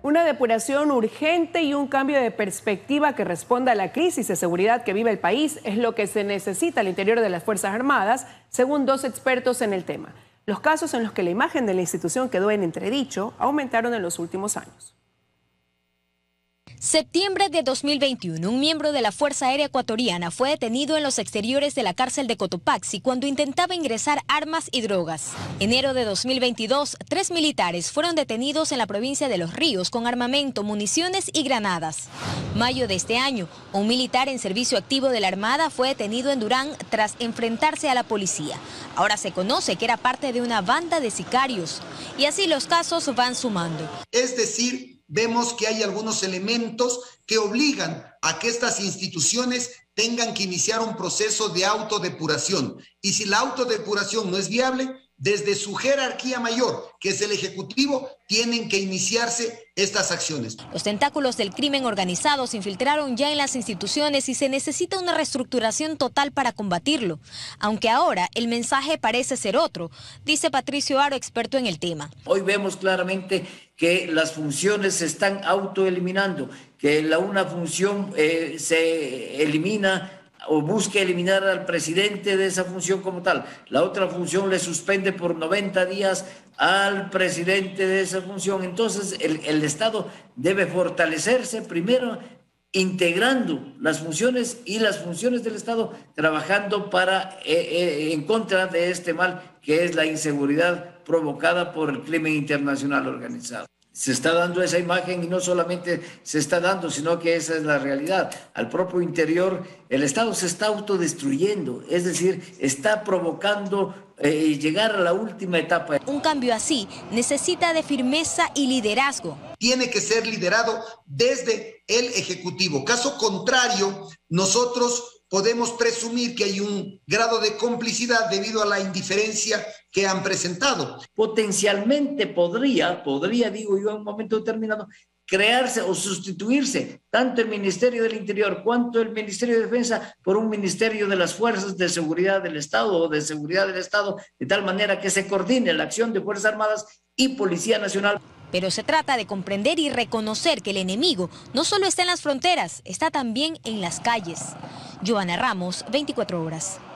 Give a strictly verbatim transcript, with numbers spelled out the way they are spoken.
Una depuración urgente y un cambio de perspectiva que responda a la crisis de seguridad que vive el país es lo que se necesita al interior de las Fuerzas Armadas, según dos expertos en el tema. Los casos en los que la imagen de la institución quedó en entredicho aumentaron en los últimos años. Septiembre de dos mil veintiuno, un miembro de la Fuerza Aérea Ecuatoriana fue detenido en los exteriores de la cárcel de Cotopaxi cuando intentaba ingresar armas y drogas. Enero de dos mil veintidós, tres militares fueron detenidos en la provincia de Los Ríos con armamento, municiones y granadas. Mayo de este año, un militar en servicio activo de la Armada fue detenido en Durán tras enfrentarse a la policía. Ahora se conoce que era parte de una banda de sicarios. Y así los casos van sumando. Es decir, vemos que hay algunos elementos que obligan a que estas instituciones tengan que iniciar un proceso de autodepuración. Y si la autodepuración no es viable, desde su jerarquía mayor, que es el Ejecutivo, tienen que iniciarse estas acciones. Los tentáculos del crimen organizado se infiltraron ya en las instituciones y se necesita una reestructuración total para combatirlo. Aunque ahora el mensaje parece ser otro, dice Patricio Aro, experto en el tema. Hoy vemos claramente que las funciones se están autoeliminando, que la una función eh, se elimina o busca eliminar al presidente de esa función como tal. La otra función le suspende por noventa días al presidente de esa función. Entonces el, el Estado debe fortalecerse primero integrando las funciones y las funciones del Estado trabajando para, eh, eh, en contra de este mal que es la inseguridad provocada por el crimen internacional organizado. Se está dando esa imagen y no solamente se está dando, sino que esa es la realidad. Al propio interior, el Estado se está autodestruyendo, es decir, está provocando eh, llegar a la última etapa. Un cambio así necesita de firmeza y liderazgo. Tiene que ser liderado desde el Ejecutivo. Caso contrario, nosotros podemos presumir que hay un grado de complicidad debido a la indiferencia que han presentado. Potencialmente podría, podría, digo yo, en un momento determinado, crearse o sustituirse tanto el Ministerio del Interior cuanto el Ministerio de Defensa por un Ministerio de las Fuerzas de Seguridad del Estado o de Seguridad del Estado, de tal manera que se coordine la acción de Fuerzas Armadas y Policía Nacional. Pero se trata de comprender y reconocer que el enemigo no solo está en las fronteras, está también en las calles. Joana Ramos, veinticuatro horas.